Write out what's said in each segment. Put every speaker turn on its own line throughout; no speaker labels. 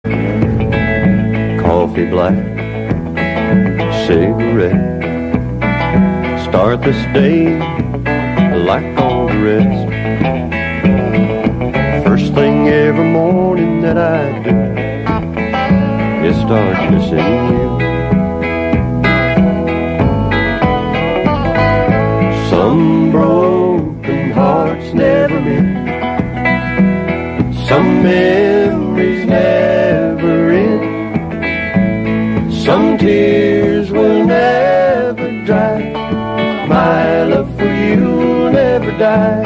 Coffee black, cigarette. Start this day like all the rest. First thing every morning that I do is start kissing you. Some broken hearts never meet. Some memories never end. Some tears will never dry. My love for you will never die.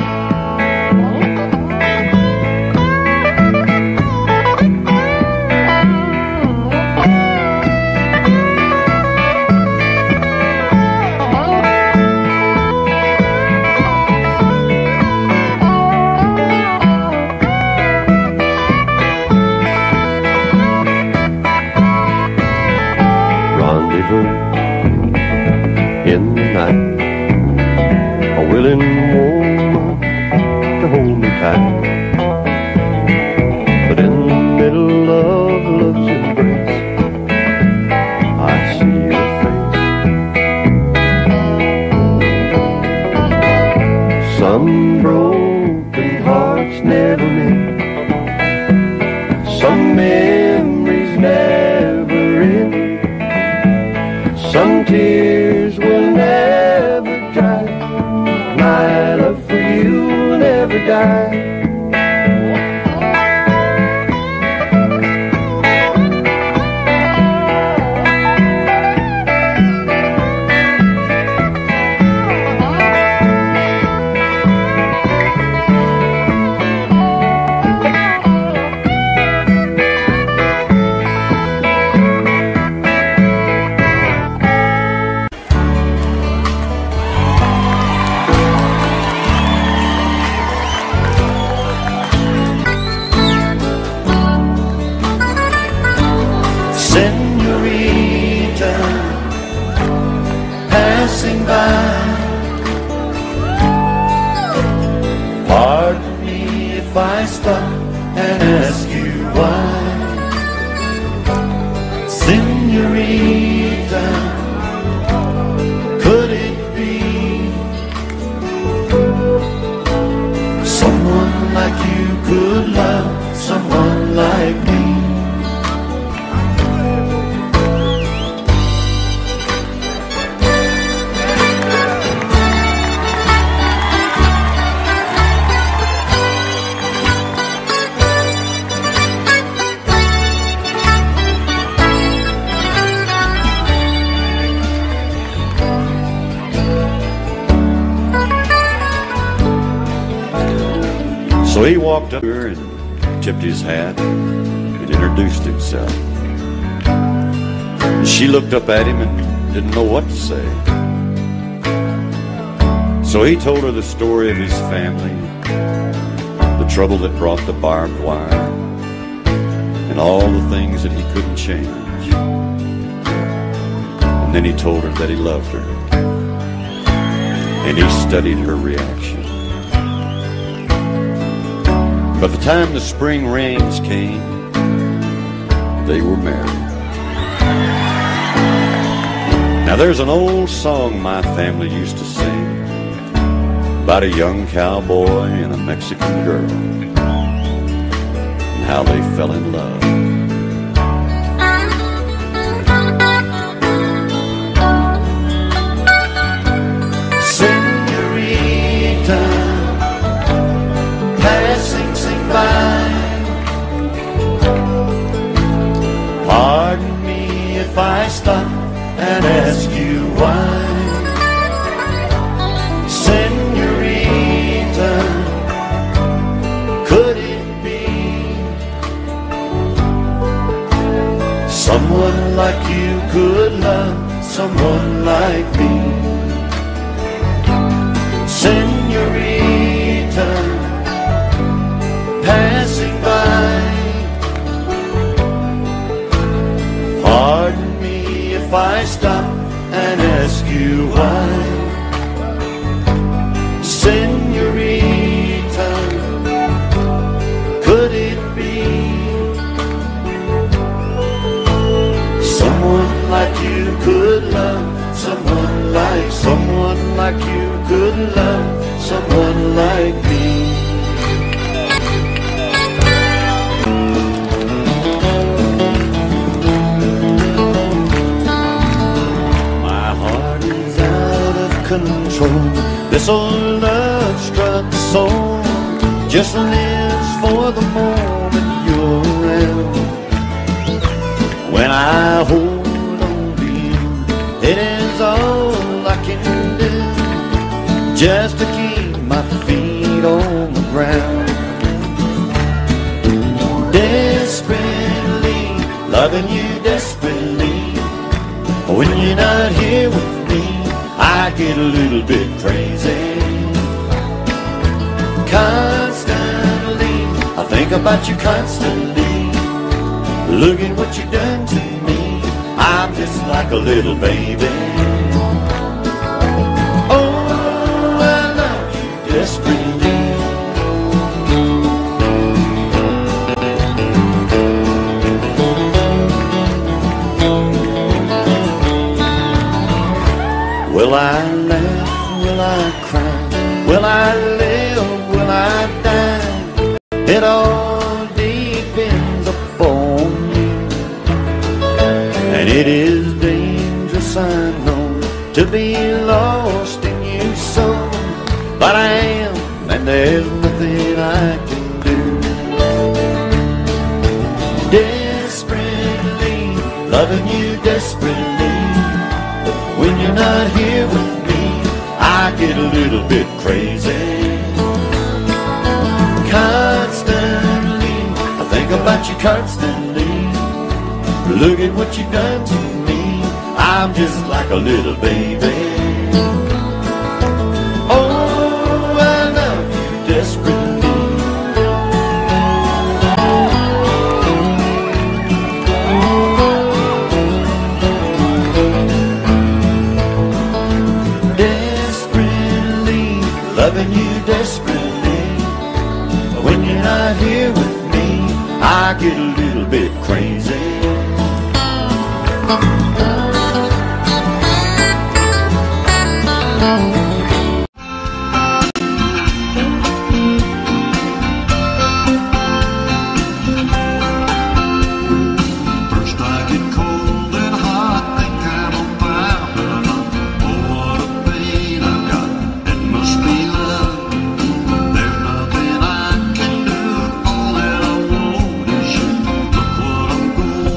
In the night, a willing woman to hold me tight. But in the middle of love's embrace, I see your face. Some broken hearts never meet. Some memories never end. Some tears will never dry. My love for you will never die. Senorita, passing by, pardon me if I stop and ask you why. Senorita, could it be someone like you could love someone like me? So he walked up to her and tipped his hat and introduced himself. She looked up at him and didn't know what to say. So he told her the story of his family, the trouble that brought the barbed wire, and all the things that he couldn't change. And then he told her that he loved her, and he studied her reaction. By the time the spring rains came, they were married. Now there's an old song my family used to sing about a young cowboy and a Mexican girl, and how they fell in love. Senorita, passing by, pardon me if I stop and ask you why. Senorita, could it be someone like you could love someone like me? Senorita, passing by, pardon me if I stop and ask you why. Senorita, could it be could love someone like you could love someone like me. My heart is out of control. This old love struck soul just lives for the moment you're around. When I hold on to you, it is all I can do just to keep my feet on the ground. Desperately loving you desperately. When you're not here with me, I get a little bit crazy. Constantly, I think about you constantly. Look at what you've done to me. I'm just like a little baby. Oh, I love you desperately. Will I laugh? Will I cry? Will I live? Will I die? It all depends upon you. And it is dangerous, I know, to be lost in you so. But I am, and there's nothing I can do. Desperately loving you desperately. When you're not here with me, I get a little bit crazy. Constantly, I think about you constantly. Look at what you've done to me. I'm just like a little baby. Oh, I love you desperately. Loving you desperately. When you're not here with me, I get a little bit crazy.
First I get cold and hot, think I'm on fire. Oh, what a pain I've got. It must be love. There's nothing I can do. All that I want is you. Look what I'm going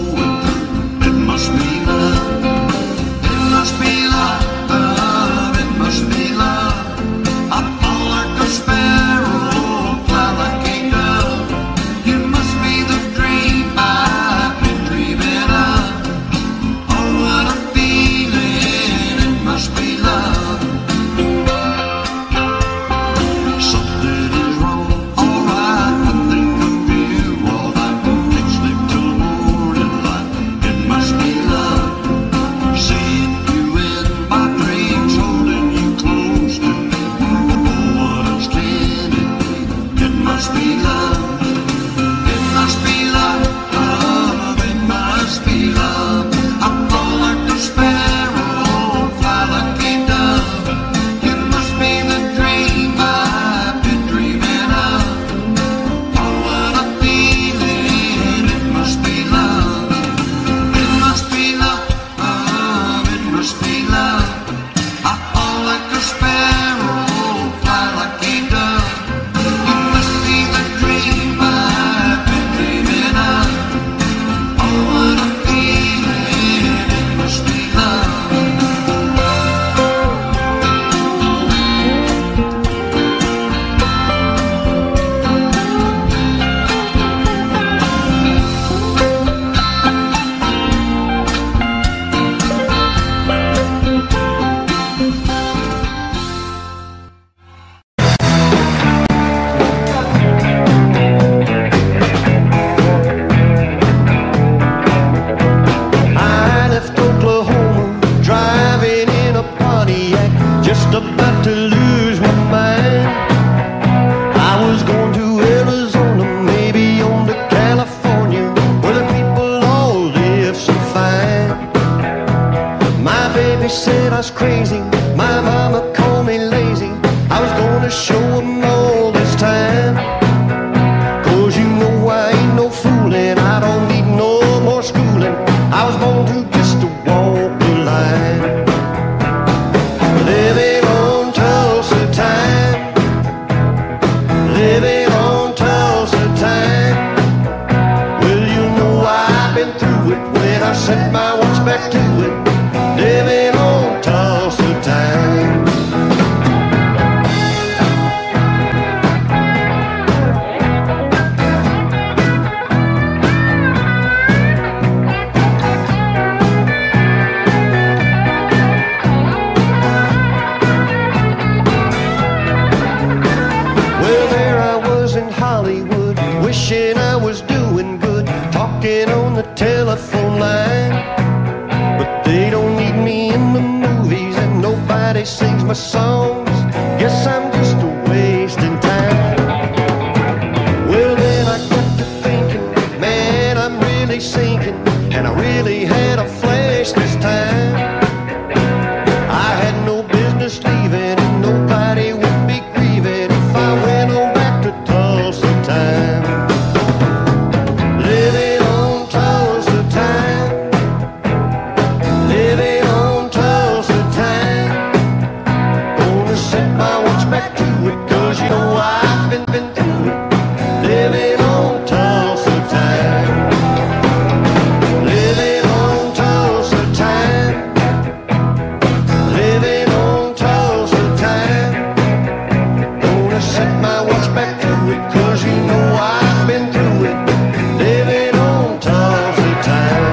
thinking I was doing good, talking on the telephone line. But they don't need me in the movies, and nobody sings my songs. Guess I'm just wasting time. Well, then I got to thinking, man, I'm really sinking, and I really had a flash this time. I had no business leaving, and nobody would be grieving if I went on back to Tulsa time. Living on Tulsa time. Living on Tulsa time. Gonna set my watch back to it, 'cause you know I've been through it. Living on Tulsa time. Living on Tulsa time. Living on Tulsa time. Gonna set my watch back to it, 'cause you know I've been through it. Living on Tulsa time.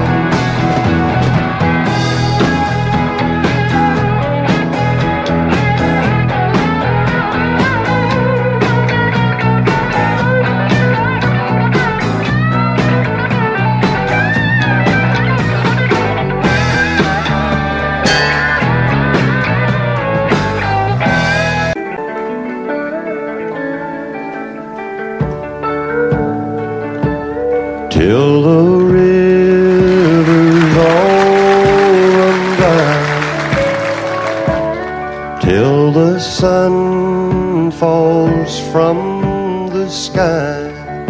Till the rivers all run dry, till the sun falls from the sky,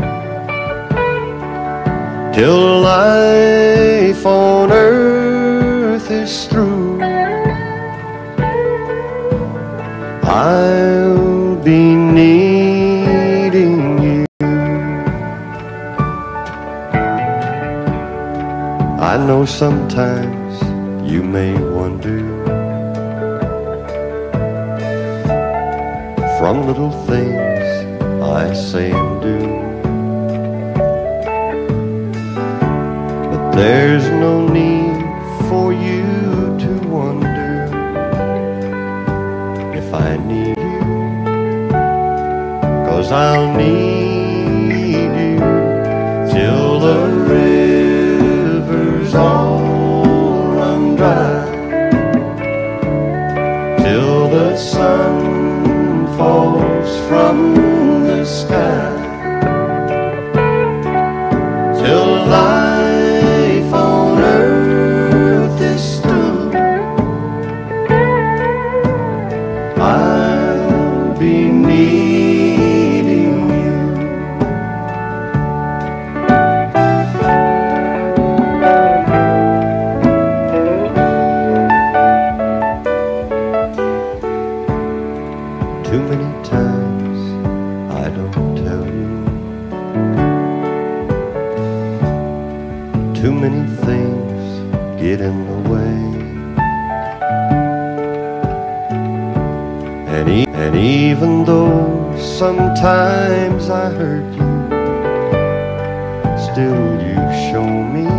till life on earth is through, I'll be needing you. I know sometimes you may wonder, from little things I say and do, but there's no need for you to wonder if I need you, 'cause I'll need you till the rivers all run dry, till the sun falls from the sky, till life on earth is through, I'll be needing you. Too many times I don't tell you, too many things get in the way, and even though sometimes I hurt you, still you show me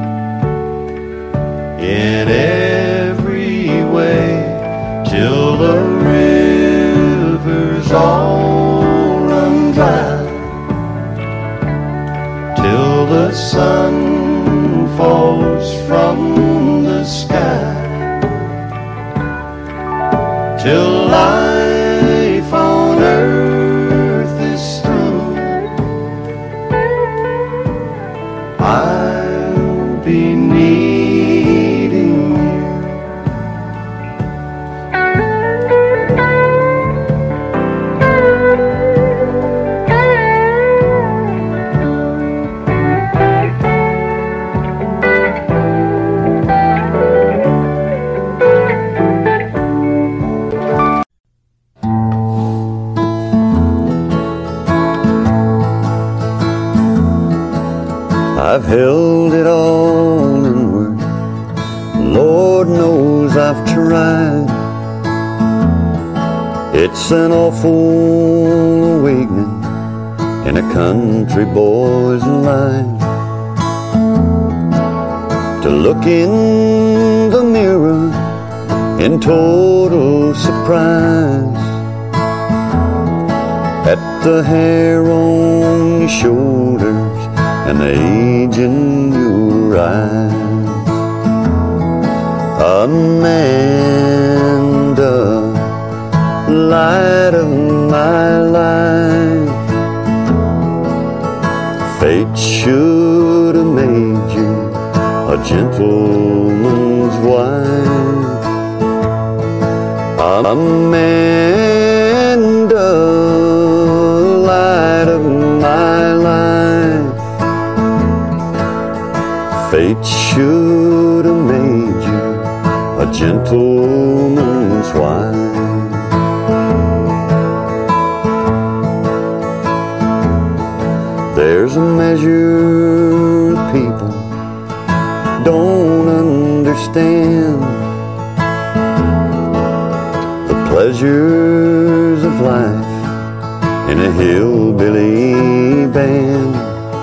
in every way, till the rivers all run dry, till the sun falls from the sky, till life on earth is through, I'll be needing you. I've held it all inward, Lord knows I've tried. It's an awful awakening in a country boy's life, to look in the mirror in total surprise at the hair on your shoulders and the age in your eyes. Amanda, light of my life, fate should have made you a gentleman's wife. Amanda, light of my life, fate should have made you a gentleman's wife. There's a measure of people don't understand the pleasures of life in a hillbilly band.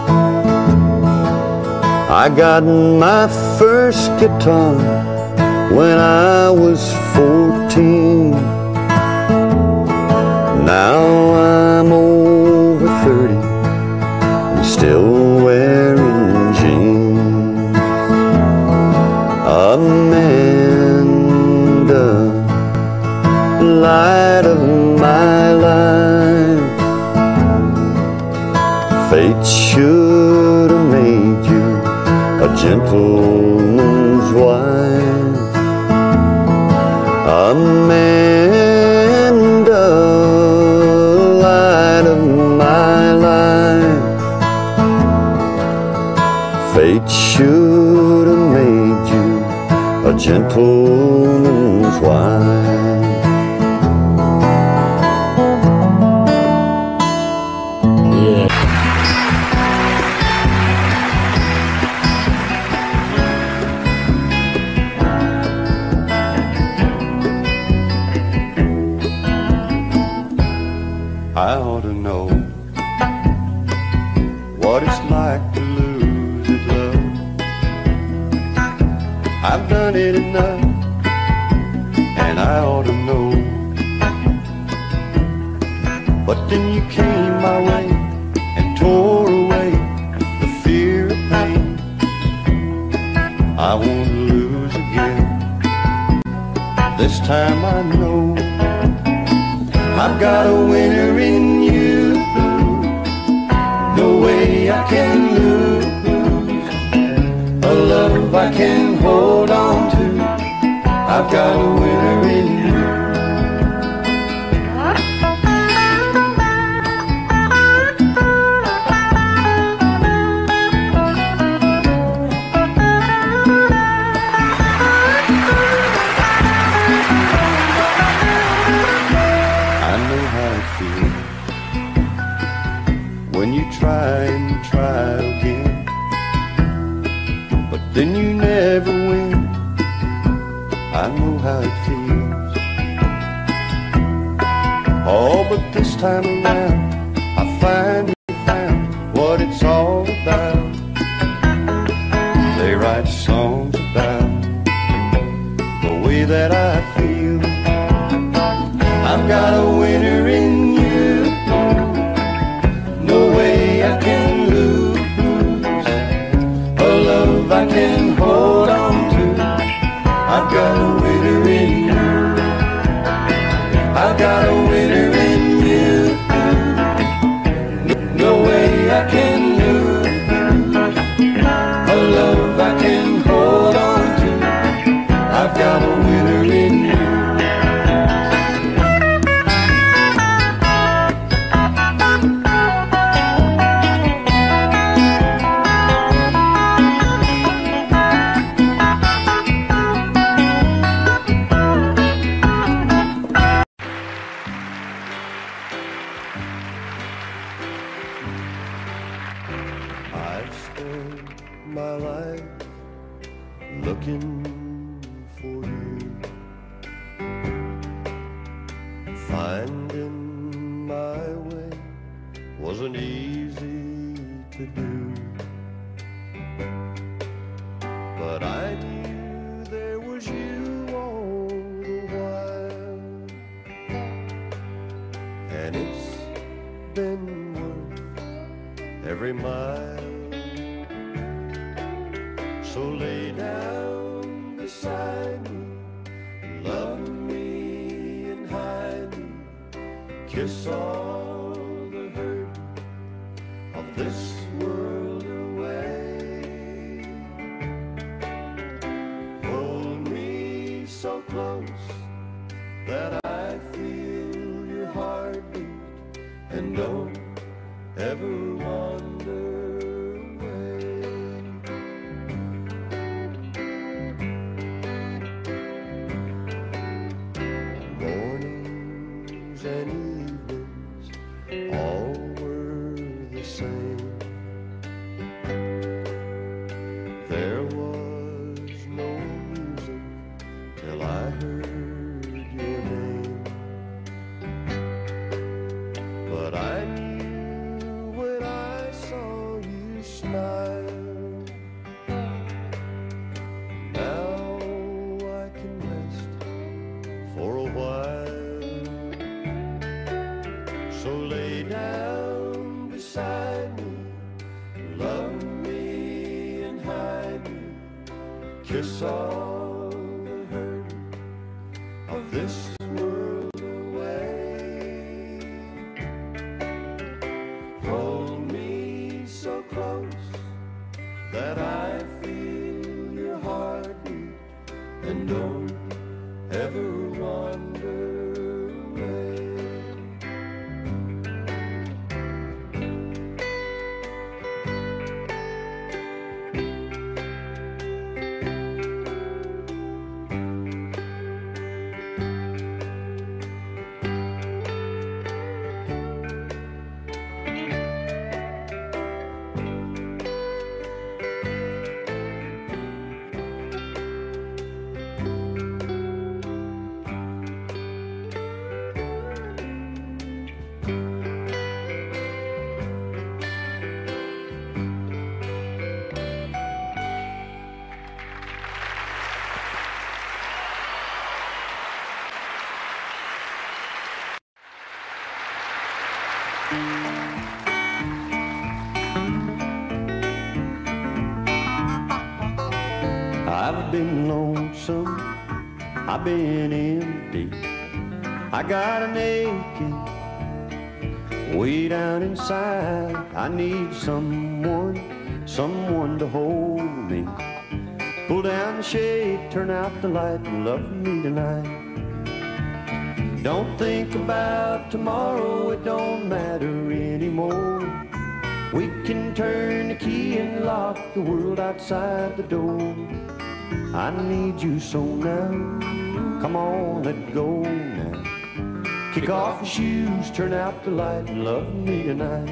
I got my first guitar when I was 14. Now I'm over 30 and still wearing jeans. Amanda, light of my life, fate should have made you a gentleman's wife. Amanda, light of my life, fate should have made you a gentleman's wife.
Yeah.
I ought to know what it's like to lose his love. I've done it enough, and I ought to know. But then you came my way and tore away the fear of pain. I won't lose again. This time I know I've got a winner in you. No way I can lose a love I can hold on to. I've got a winner in you. When you try and try again, but then you never win. I know how it feels. Oh, but this time around I finally found what it's all about. They write songs about the way that I feel. I've got a winner in you. No way I can lose a love I can hold on to. I've got a winner in you. I've got a winner in you. No way I can lose a love I can hold on to. I've got a winner in you. I've spent my life looking for you. Finding my way wasn't easy to do, but I knew there was you all the while, and it's been worth So lay down beside me, love me and hide me, kiss all the hurt of this world away. Hold me so close that I feel your heartbeat, and don't ever wander away. Mornings and evenings all were the same. There was no music till I heard your name. But I knew when I saw you smile. Now I can rest for a while. So lay down beside me, love me and hide me, kiss all the hurt of this world away. Hold me so close that I feel your heartbeat, and don't ever wander away. I've been lonesome, I've been empty, I got an aching way down inside. I need someone to hold me. Pull down the shade, turn out the light, and love me tonight. Don't think about tomorrow, it don't matter anymore. We can turn the key and lock the world outside the door. I need you so now, come on, let go now. Kick off your shoes, turn out the light, and love me tonight.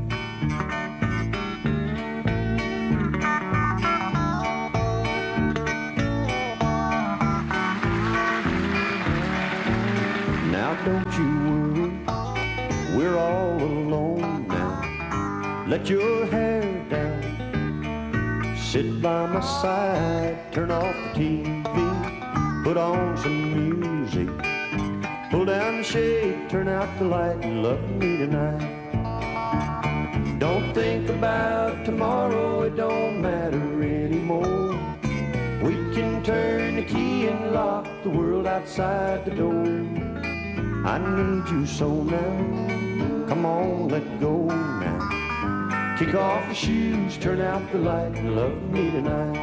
Now don't you worry, we're all alone now. Let your hair down, sit by my side, turn off the TV, put on some music. Pull down the shade, turn out the light, and love me tonight. Don't think about tomorrow, it don't matter anymore. We can turn the key and lock the world outside the door. I need you so now, come on, let go now. Kick off your shoes, turn out the light, and love me tonight.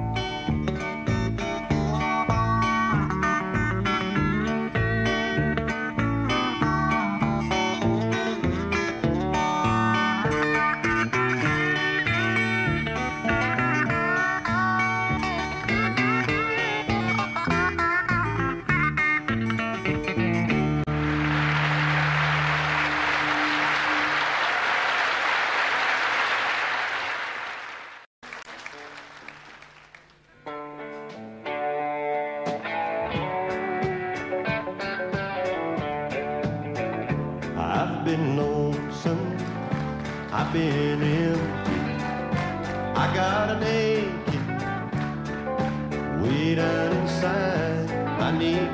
I've been lonesome, I've been empty, I got an aching way down inside. I need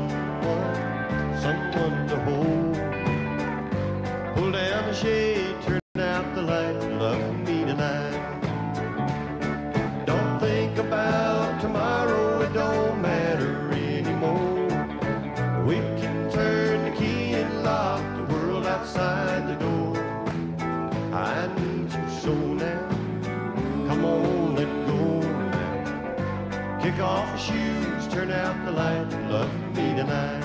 someone to hold. Pull down the shade, turn out the light, love me tonight. Don't think about the light and love me tonight.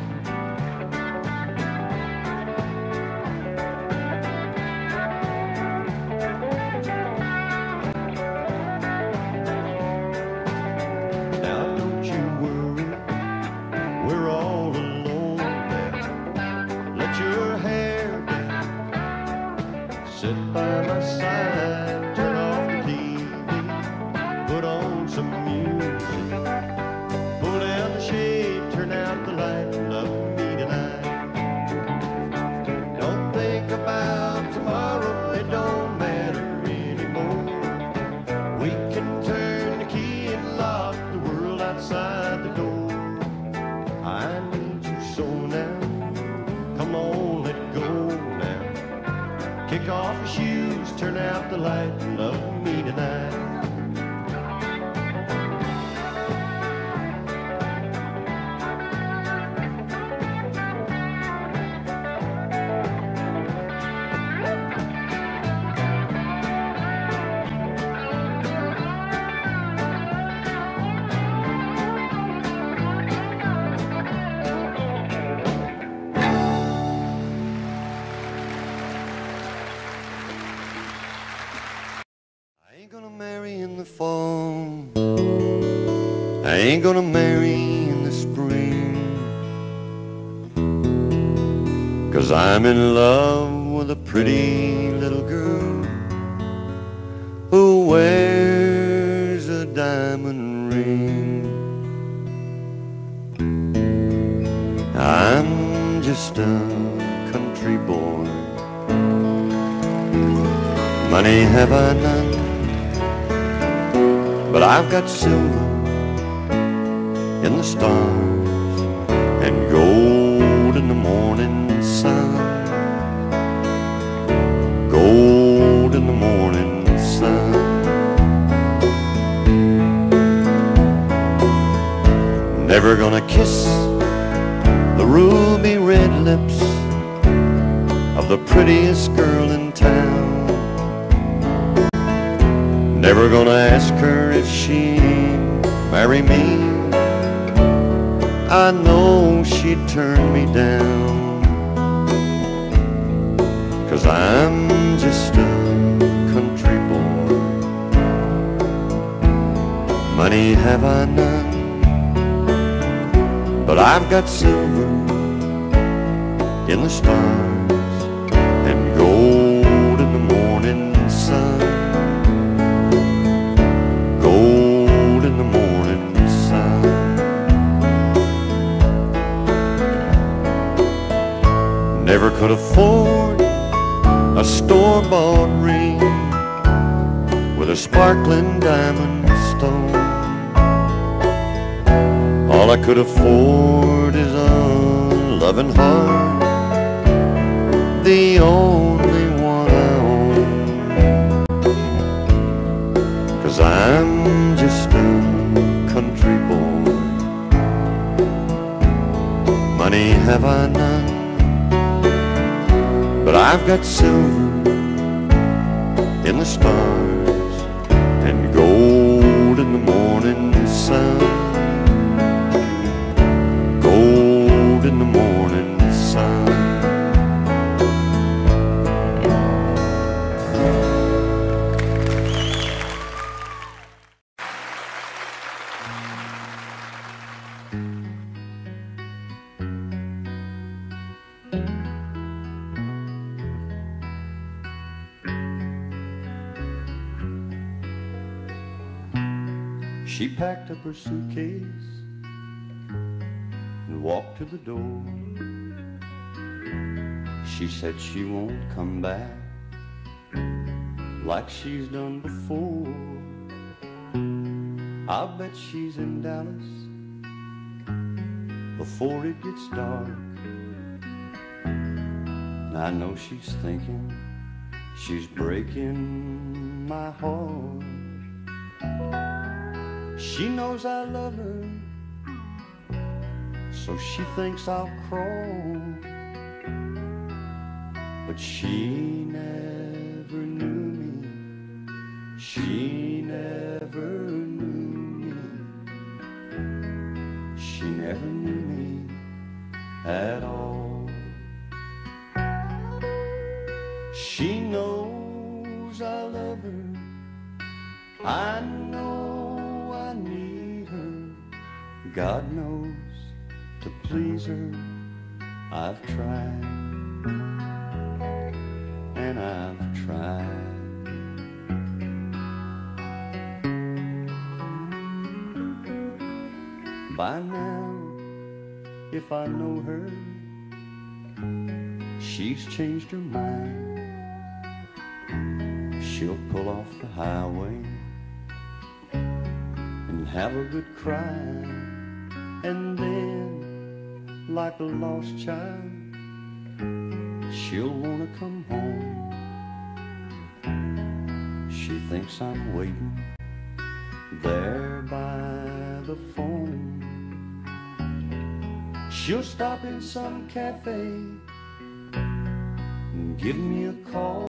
Now don't you worry, we're all alone now. Let your hair down, sit by my side, turn off the TV, put on some music, pull down the shade, turn out the light, love me tonight. Don't think about tomorrow, it don't matter anymore. We can turn the key and lock the world outside the door. I need you so now, come on, let go now. Kick off your shoes, turn out the light, and love me tonight. I ain't gonna marry in the fall, I ain't gonna marry in the spring, 'cause I'm in love with a pretty little girl who wears a diamond ring. I'm just a country boy, money have I none, but I've got silver in the stars and gold in the morning sun. Gold in the morning sun. Never gonna kiss the ruby red lips of the prettiest girl in town. Never gonna ask her if she'd marry me. I know she'd turn me down, 'cause I'm just a country boy, money have I none, but I've got silver in the stars and gold in the morning sun. Gold in the morning sun. Never could afford a store-bought ring with a sparkling diamond stone. All I could afford is a loving heart, the only one I own, 'cause I'm just a country boy, money have I none, but I've got silver in the stars and gold in the morning sun. Gold in the morning sun. She packed up her suitcase and walked to the door. She said she won't come back like she's done before. I'll bet she's in Dallas before it gets dark. I know she's thinking she's breaking my heart. She knows I love her, so she thinks I'll crawl. But she never knew me, she never knew me, she I know I need her, God knows, to please her. I've tried, and I've tried. By now, if I know her, she's changed her mind. She'll pull off the highway and have a good cry, and then, like a lost child, she'll wanna come home. She thinks I'm waiting there by the phone. She'll stop in some cafe and give me a call.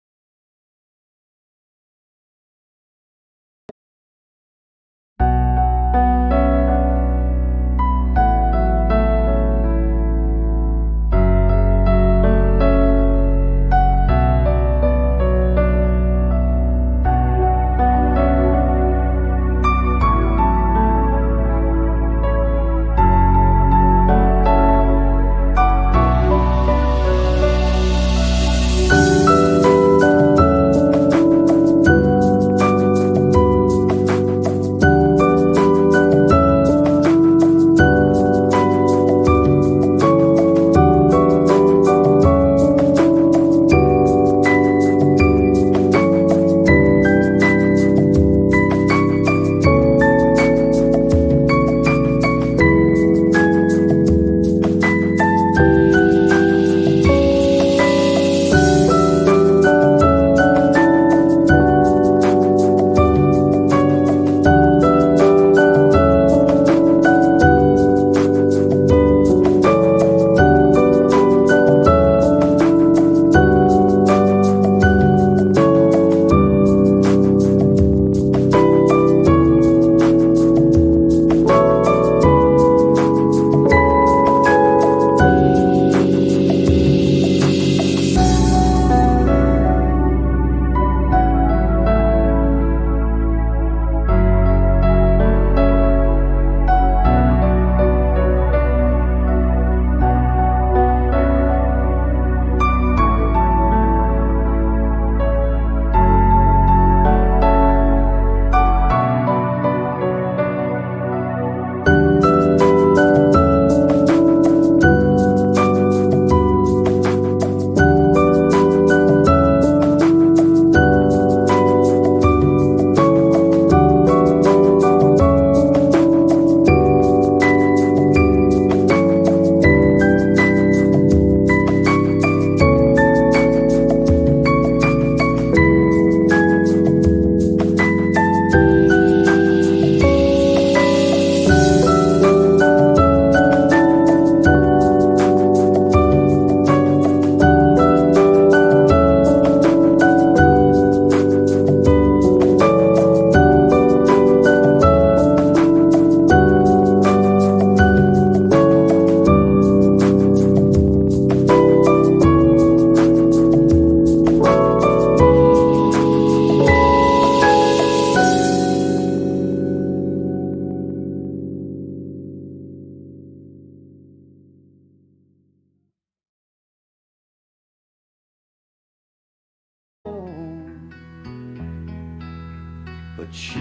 But she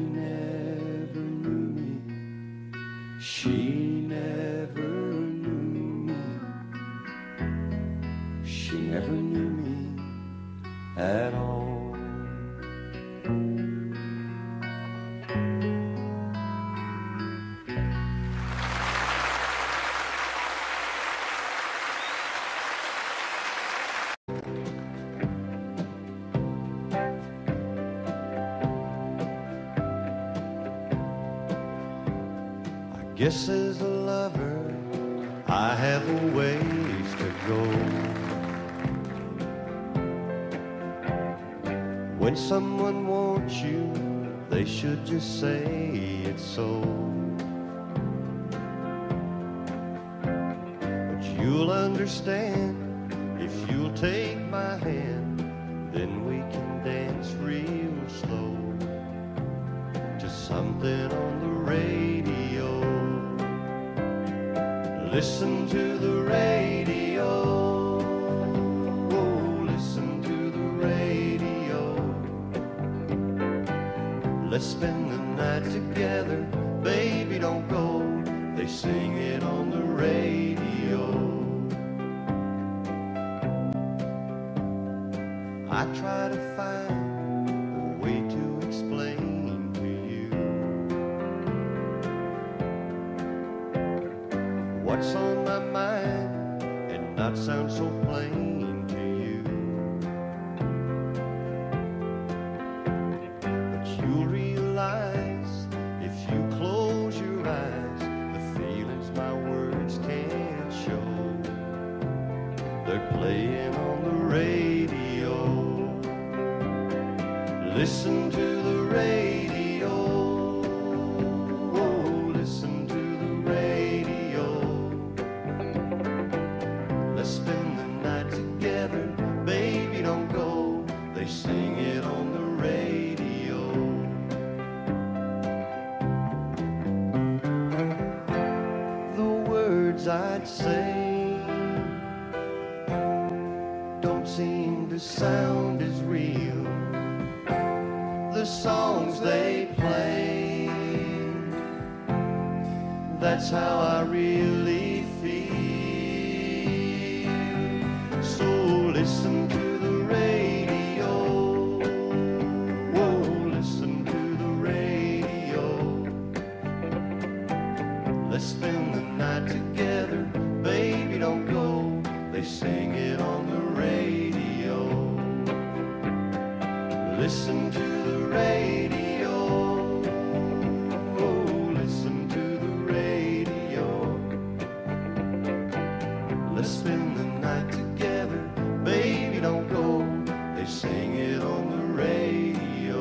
never knew me. She never knew me. She never knew me at all. Guess as a lover, I have a ways to go. When someone wants you, they should just say it's so. But you'll understand if you'll take my hand, then we can dance real slow. something on the radio. Listen to the radio. Oh, listen to the radio. Let's spend the night together. Baby, don't go. They sing it on the radio. I try to find a way to explain to you what's on my mind and not sound so plain to you. But you'll realize if you close your eyes, the feelings my words can't show, they're playing on the radio. Listen to the radio. Oh, listen to the radio. Let's spend the night together. Baby, don't go. They sing it on the radio. The words I'd say don't seem to sound as real. The songs they play, that's how I really feel. So listen to the radio. Oh, listen to the radio. Let's spend the night together. Baby, don't go. They sing it on the radio. Listen to the radio. Oh, listen to the radio. Let's spend the night together. Baby, don't go. They sing it on the radio.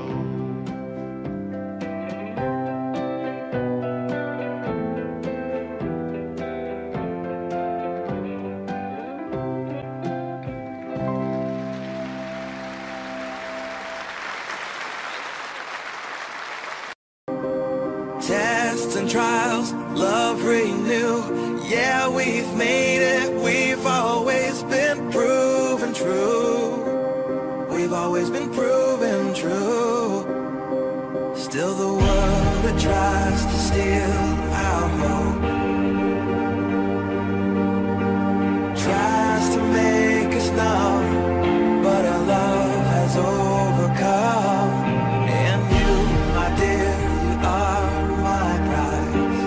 Tests and trials, love renew. Yeah, we've made it. We've always been proven true. We've always been proven true. Still the world that tries to steal our hope tries to make us numb, but our love has overcome. And you, my dear, you are my prize.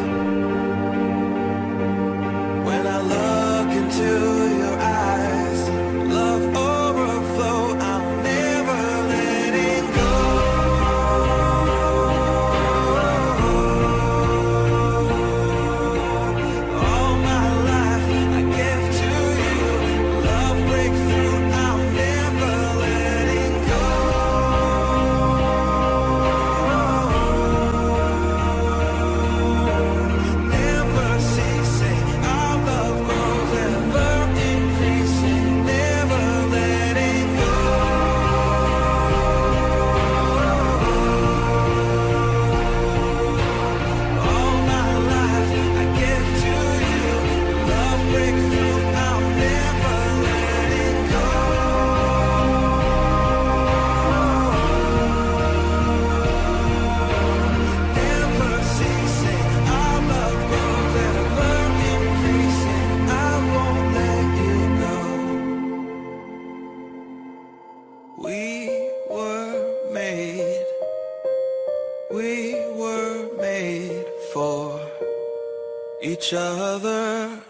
When I look into your eyes, love overflow, I'm never letting go. All my life I give to you. Love breakthrough, I'm never letting go. Never ceasing, our love grows ever increasing. Never letting go. All my life I give to you. Love breakthrough, I'm never letting go. Never ceasing, our love grows ever increasing. I won't let you go. We were made for each other.